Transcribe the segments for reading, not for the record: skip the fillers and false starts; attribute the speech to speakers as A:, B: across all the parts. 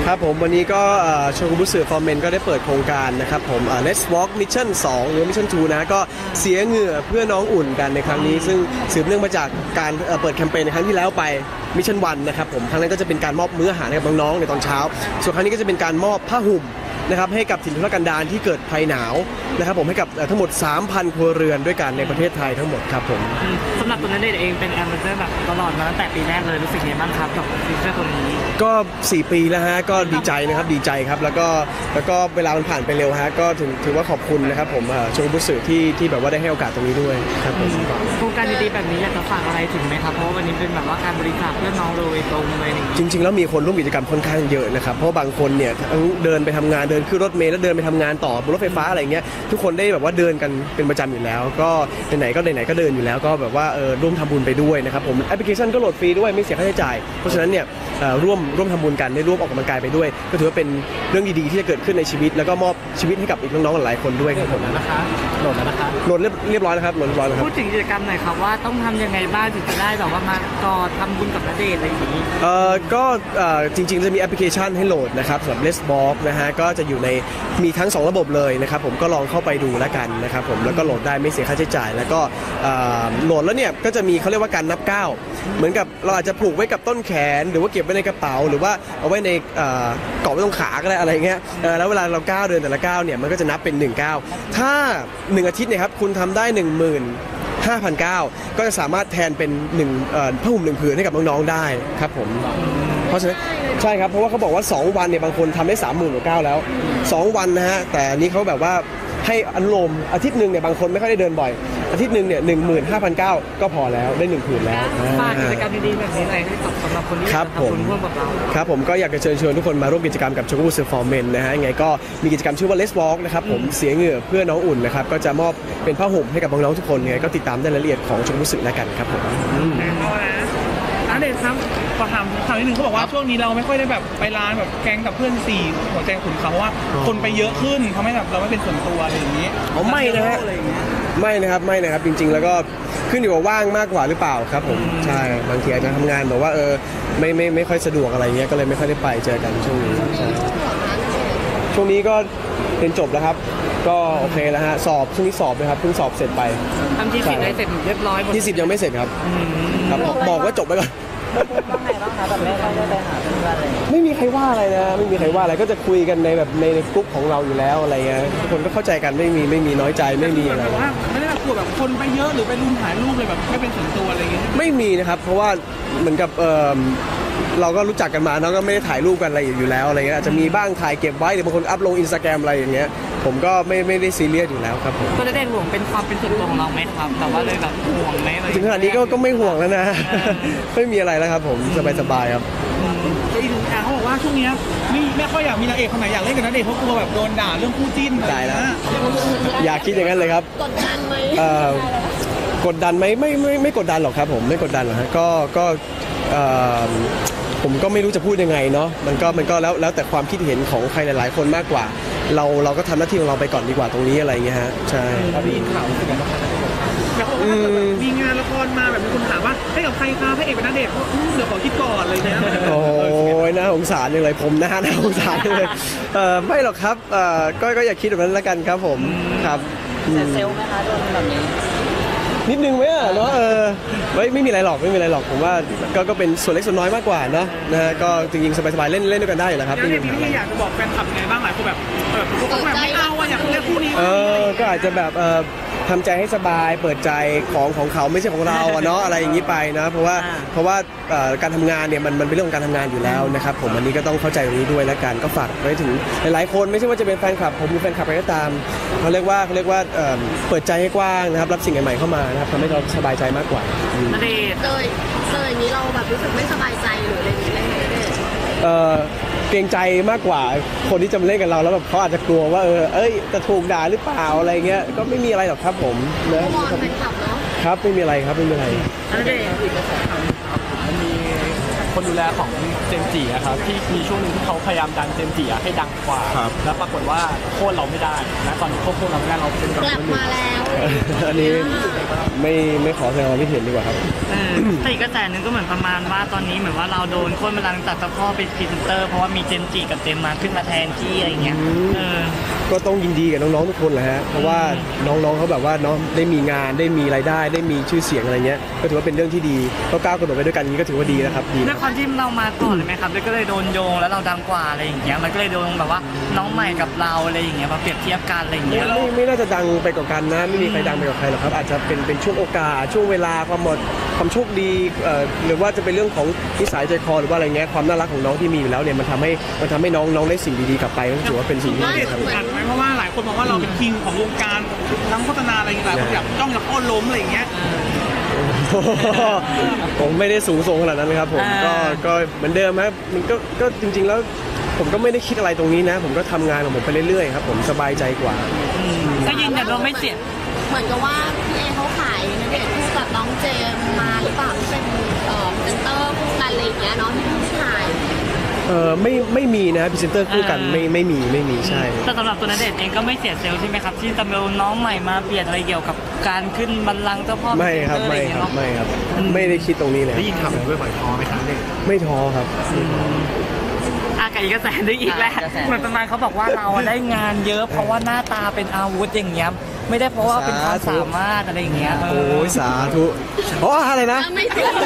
A: ครับผมวันนี้ก็โชกุบุสึฟอร์เมนก็ได้เปิดโครงการนะครับผมLet's Walk Mission 2 หรือ Mission 2 นะก็เสียเหงื่อเพื่อน้องอุ่นกันในครั้งนี้ซึ่งสืบเนื่องมาจากการเปิดแคมเปญในครั้งที่แล้วไป Mission 1 นะครับผมครั้งนั้นก็จะเป็นการมอบมื้ออาหารให้กับน้องๆในตอนเช้าส่วนครั้งนี้ก็จะเป็นการมอบผ้าห่มนะครับให้กับถิ่นทุรกันดารที่เกิดภัยหนาวนะครับผมให้กับทั้งหมด 3,000 ครัวเรือนด้วยกันในประเทศไทยทั้งหมดครับผม
B: สำหรับตัวนั้นเองเป็นแอมบาสเดอร์แบบตลอดมาตั้งแต่ปีแรกเลยรู้สึกยังไงบ้างครับกับฟีเจอร์ตัวนี้
A: ก็4 ปีแล้วฮะก็ดีใจนะครับดีใจครับแล้วก็เวลามันผ่านไปเร็วฮะก็ถือว่าขอบคุณนะครับผมโชกุบุสึที่แบบว่าได้ให้โอกาสตรงนี้ด้วยครับผม
B: โครงการดีๆแบบนี้อยากจะฝากอะไรถึงไหมครับเพราะวันนี้เป็นแบบว่าการบริจาคเพื่อน้องโดยตรงเลย
A: จริงๆแล้วมีคนร่วมกิจกรรมค่อนข้างเยอะนะครับเพราะบางคนเนี่ยทั้งเดินไปทำงานเดินขึ้นรถเมล์แล้วเดินไปทำงานต่อบนรถไฟฟ้าอะไรเงี้ยทุกคนได้แบบว่าเดินกันเป็นประจำอยู่แล้วก็ไหนๆก็เดินอยู่แล้วก็แบบว่าร่วมทำบุญไปด้วยนะครับผมแอปพลิเคชันก็โหลดฟรีด้วยไม่เสียค่าใช้จ่ายเพราะฉะนั้นเนี่ยร่วมทำบุญกันได้ร่วมออกกำลังกายไปด้วยก็ถือว่าเป็นเรื่องดีๆที่จะเกิดขึ้นในชีวิตแล้วก็มอบชีวิตให้กับอีกน้องๆหลายคนด้วยครับผม
B: นะคะโหลดแล้วนะคะ
A: โหลดเรียบร้อยแล้วครับโหลดเรียบร้อยแล้วครับ
B: พูดถึงกิจกรรมหน่อยครับว่าต้องทำยังไงบ้างถึงจะได้แบบว่ามากอดทำบุญกับณเดชน์อะไรอย่างนี้
A: ก็จริงๆจะมีแอปพลิเคชันให้โหลดนะครับสำหรับ Let's Walk นะฮะก็จะอยู่ในมีทั้ง2ระบบเลยนะครับผมก็ลองเข้าไปดูแล้วกันนะครับผมแล้วก็โหลดได้ไม่เสียค่าใช้จ่ายแล้วก็โหลดแล้วเนี่ยก็จะมีเขาเรียกว่าการนับก้าวเหมือนกับเราอาจจะผูกไว้กับต้นแขนหรือว่าเก็บไว้ในกระเป๋าหรือว่าเอาไว้ในเกาะไว้ตรงขาก็ได้อะไรเงี้ยแล้วเวลาเราก้าวเดินแต่ละก้าวเนี่ยมันก็จะนับเป็น1ก้าวถ้า1อาทิตย์เนี่ยครับคุณทำได้15,900ก็จะสามารถแทนเป็นผ้าห่ม1ผืนให้กับน้องๆได้ครับผมเพราะฉะนั้นใช่ครับเพราะว่าเขาบอกว่า2วันเนี่ยบางคนทำได้30,000 แล้ว2วันนะฮะแต่นี้เขาแบบว่าให้อนุโลมอาทิตย์นึงเนี่ยบางคนไม่ค่อยได้เดินบ่อยอาทิตย์นึงเนี่ย15,900ก็พอแล้วได้1ผืนแล้ว
B: ฝากกิจกรรมดีๆแบบนี้อะไรให้สำหรับคนที่ทำบุญร่วมกับเรา
A: ครับผมก็อยากจะเชิญชวนทุกคนมาร่วมกิจกรรมกับโชกุบุสึฟอร์เมนนะฮะยังไงก็มีกิจกรรมชื่อว่า Let's Walk นะครับผมเสียเหงื่อเพื่อน้องอุ่นนะครับก็จะมอบเป็นผ้าห่มให้กับน้องๆทุกคนยังไงก็ติดตามได้รายละเอียดของโชกุบุสึแล้วกันครับผม
C: เดชครับขอถามนิดนึงเขาบอกว่าช่วงนี้เราไม่ค่อยได้แบบไปร้านแบบแก๊งกับเพื่อน4หัวใจขุนเขาว่าคนไปเยอะขึ้นทำให้แบบเราไม่เป็นส่วนตัวอะไรอย่างนี้
A: ไม่นะฮะไม่นะครับจริงๆแล้วก็ขึ้นอยู่กับว่างมากกว่าหรือเปล่าครับผมใช่บางทีอาจจะทำงานแบบว่าไม่ค่อยสะดวกอะไรเงี้ยก็เลยไม่ค่อยได้ไปเจอกันช่วงนี้ช่วงนี้ก็เรียนจบแล้วครับก็โอเคแล้วฮะสอบช่วงนี้สอบนะครับเพิ่งสอบเสร็จไป
B: ทำที่10ได้เสร็จเรียบร้อย
A: ที่10ยังไม่เสร็จครับบอกว่าจบไปก่อน
B: บ้างไงบ้างคะแบบไม่ค่อยได้ไปหาเพื่อนเลย
A: ไม่มีใครว่าอะไรนะไม่มีใครว่าอะไรก็จะคุยกันในแบบในกลุ่มของเราอยู่แล้วอะไรเงี้ยทุกคนก็เข้าใจกันไม่มีน้อยใจไม่มีอะไร
C: ว่าไม่ได้แบบกลัวแบบคนไปเยอะหรือไปรุมถ่ายรูปเลยแบบไม่เป็นส่วนตัวอะไรเงี้ย
A: ไม่มีนะครับเพราะว่าเหมือนกับเราก็รู้จักกันมาแล้วก็ไม่ได้ถ่ายรูปกันอะไรอยู่แล้วอะไรเงี้ยอาจจะมีบ้างถ่ายเก็บไว้หรือบางคนอัพลง Instagram อะไรอย่างเงี้ยผมก็ไม่ได้ซีเรียสอยู่แล้วครับผม
B: ก็ได้ห่วงเป็นความเป็นส่วนตัวของเราไหมครับแต่ว่าเลยแบบห่วงไหม
A: ถึงขนาดนี้ก็ไม่ห่วงแล้วนะไม่มีอะไรแล้วครับผมสบายครับ
C: อีกหนึ่งเขาบอกว่าช่วงนี้ไม่ค่อยอยากมีนางเอกคนไหนอยากเล่นกับนางเอกเพราะกลัวแบบโดนด่าเรื่องคู่จิ้น
A: ได้แล้วอยากคิดอย่างนั้นเลยครับ
D: กดดันไหม
A: กดดันไหมไม่กดดันหรอกครับผมไม่กดดันหรอกฮะก็ผมก็ไม่รู้จะพูดยังไงเนาะมันก็แล้วแต่ความคิดเห็นของใครหลายๆคนมากกว่าเราก็ทำหน้าที่ของเราไปก่อนดีกว่าตรงนี้อะไรเงี้ยฮะใช่
C: ได้ยินข่าวสึกยังไงแบบมีงานละครมาแบบมีคนถามว่าให้กับใครคะพระเอกเป็นณเดชน์เดี๋ยวขอคิดก่อนเลยเนี่ย
A: โอ้ยน่าสงสารเลยผมน่าสงสารเลยไม่หรอกครับก็อย่าคิดแบบนั้นละกันครับผมครับ
B: เซลล์ไหมคะโดนแบบนี้
A: นิดนึงไหมเนาะไม่มีอะไรหรอกผมว่าก็เป็นส่วนเล็กส่วนน้อยมากกว่านะฮะก็จริงๆสบายๆเล่นด้วยกันได้อยู่แล้วครับ
C: ที่อยากจะบอกแฟนคลับไงบ้างหลายคนแบบพวกเขาแบบไม่เอาอยากเล่นคู่นี้
A: ก็อาจจะแบบทำใจให้สบายเปิดใจของเขาไม่ใช่ของเราเนาะอะไรอย่างนี้ไปนะเพราะว่าการทำงานเนี่ยมันเป็นเรื่องของการทำงานอยู่แล้วนะครับผมอันนี้ก็ต้องเข้าใจตรงนี้ด้วยแล้วกันก็ฝากไว้ถึงหลายๆคนไม่ใช่ว่าจะเป็นแฟนคลับผมหรือแฟนคลับใครก็ตามเขาเรียกว่าเปิดใจให้กว้างนะครับรับสิ่งใหม่ๆเข้ามานะครับทำให้เราสบายใจมากกว่า
D: เลยนี้เราแบบรู้สึกไม่สบายใจหรืออะไรอย่างเงี้ย
A: เกรงใจมากกว่าคนที่จะมาเล่นกับเราแล้วแบบเขาอาจจะกลัวว่าจะถูกด่าหรือเปล่าอะไรเงี้ยก็ไม่มีอะไรหรอกครับผม
D: นะครับ
A: ไม่มีอะไรครับไม่มีอะไร
B: อีกกระแสข่าวมันมีแฟ
E: คนดูแลของเจมส์จิอะครับที่มีช่วงหนึงที่เขาพยายามดันเจมส์จิอะให้ดังกว่า
A: ครับ
E: แล้วปรากฏว่าโค่นเราไม่ได้นะตอนนี้โค่นเราไม่ได้เราเป็นแบบ
D: กลับมาแล้ว
A: อันนี้ไม่ขอแสดงความคิดเห็นดีกว่าครับ
B: แต่อีกกระแสหนึงก็เหมือนประมาณว่าตอนนี้เหมือนว่าเราโดนโค่นบัลลังก์จากเจ้าพ่อเป็นพรีเซนเตอร์เพราะว่ามีเจมส์จิกับเจมส์มาขึ้นมาแทนที่อะไรอย่างเงี้ย
A: ก็ต้องยินดีกับน้องๆทุกคนแหละฮะเพราะว่าน้องๆเขาแบบว่าเนาะได้มีงานได้มีรายได้ได้มีชื่อเสียงอะไรเงี้ยก็ถือว่าเป็นเรื่องที่ดีก็ก้าวกระโดดไปด้วยกันอย่างนี้ก็ถือว่าดีนะครับดี
B: ด้วยความที่เรามาก่อนเลยไหมครับแล้วก็เลยโดนโยงแล้วเราดังกว่าอะไรอย่างเงี้ยมันก็เลยโดนแบบว่าน้องใหม่กับเราอะไรอย่างเงี้ยมาเปรียบเทียบกันอะไรอย่างเงี้ย
A: ไม่น่าจะดังไปกว่ากันนะไม่มีใครดังไปกว่าใครหรอกครับอาจจะเป็นช่วงโอกาสช่วงเวลาความโชคดีหรือว่าจะเป็นเรื่องของนิสัยใจคอหรือว่าอะไรเงี้ยความน่ารักของน้องที่มีอยู่แล้วเนี่ยมันทำให้น้องได้สิ่งดีๆกลับไปก็ถือว่าเป็นสิ่งที่ดีครับ
C: อัดไหมเพราะว่าหลายคนมองว่าเราเป็นคิงของวงการทั้งโฆษณาอะไรอย่างเงี้ยหลายคนอยากจ้องจะโค่นล้มอะไรอย่างเงี้ย
A: ผมไม่ได้สูงส่งขนาดนั้นนะครับผมก็เหมือนเดิมครับมันก็จริงๆแล้วผมก็ไม่ได้คิดอะไรตรงนี้นะ ผมก็ทำงานของผมไปเรื่อยๆครับผมสบายใจกว่า
B: ก็ยืนยันว่าไม่เสีย
D: เหมือนกับว่าพี่เอเขาขายณเดชน์คู่กับน้องเจมส์มาหรือเปล่าที่เป็นพรีเซนเตอร์คู่กันอะไรอย่างเงี้ยเนาะที่ถ่าย
A: ไม่มีนะพรีเซนเตอร์คู่กันไม่มีใช่
B: แต่สำหรับตัวณเดชน์เองก็ไม่เสียเซลล์ใช่ไหมครับที่จะเอาน้องใหม่มาเปลี่ยนอะไรเกี่ยวกับการขึ้นบัลลังก์เจ้าพ่อ
A: ไม่ครับไม่ได้คิดตรงนี้เลย
E: ได้ยินข่าวด้วยบ่อยท้อไหมครับเนี่ย
A: ไม่ท้อครับ
B: กับอีกกระแสนึงอีกแล้วเหมือนประมาณเขาบอกว่าเราได้งานเยอะเพราะว่าหน้าตาเป็นอาวุธอย่างเงี้ยไม่ได้เพราะว่าเป็นความสามารถอะไรอย่างเงี้ย
A: โอ้ยสาธุอ๋ออะไรนะ
D: ไม่ถูก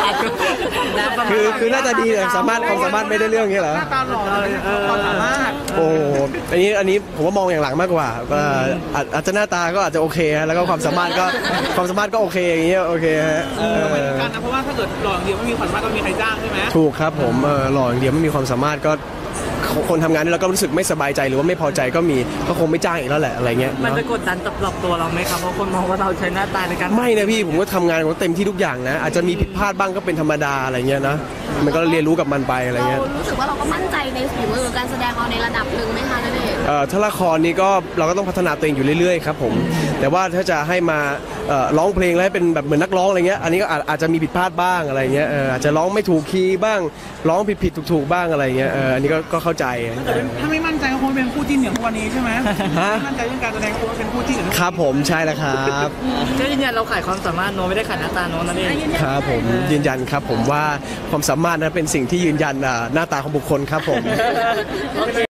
A: คือน่าจะดีแต่ความสามารถไม่ได้เรื่องนี้เหรอ
C: หน้าตาหล่อเลยความสามารถ
A: โอ้อันนี้ผมว่ามองอย่างหลังมากกว่าอาจจะหน้าตาก็อาจจะโอเคฮะแล้วก็ความสามารถก็โอเคอย่างเงี้ยโอเคฮะ
C: เหมือนกันนะเพราะว่าถ้าเกิดหล่ออย่างเดียวไม่มีความสามารถก็ไม่มีใครจ้างใช่ไหม
A: ถูกครับผมหล่ออย่างเดียวไม่มีความสามารถก็คนทำงานนี่เราก็รู้สึกไม่สบายใจหรือว่าไม่พอใจก็มีก็คงไม่จ้างอีกแล้วแหละอะไรเงี้ย
B: มันจะกดดันสำหรับตัวเราไหมครับเพราะคนมองว่าเราใช้หน้าตาในการ
A: ไม่นะพี่ผมก็ทำงานของเต็มที่ทุกอย่างนะอาจจะมีผิดพลาดบ้างก็เป็นธรรมดาอะไรเงี้ยนะมันก็เรียนรู้กับมันไปอะไร
D: เรา
A: เงี้ย
D: รู้สึกว่าเราก็มั่นใจในฝีมือการแสดงเราในระดับหนึ่งไหมคะณเดชน์
A: ถ้าละครนี้ก็เราก็ต้องพัฒนาตัวเองอยู่เรื่อยๆครับผมแต่ว่าถ้าจะให้มาร้องเพลงแล้วให้เป็นแบบเหมือนนักร้องอะไรเงี้ยอันนี้ก็อาจจะมีผิดพลาดบ้างอะไรเงี้ยอาจจะร้องไม่ถูกคีย์บ้างร้องผิดๆถูกๆบ้างอะไรเงี้ยอันนี้ก็เข้าใจ
C: ถ้าไม่มั่นใจก็คงเป็นคู่จิ้นอย่างทุกวันนี้ใช่ไหมไม่มั่นใจเรื่องการแสดงคงเป็นคู่จิ้นอย่างทุกวันนี้
A: ครับผมใช่แล้วครับ
B: ก็ยืนยันเราขายความสามารถโน้ไม่ได้ขายหน้าตาโน้นั่นเอง
A: ครับผมยืนยันครับผมว่าความสามารถนั้นเป็นสิ่งที่ยืนยันหน้าตาของบุคคลครับผม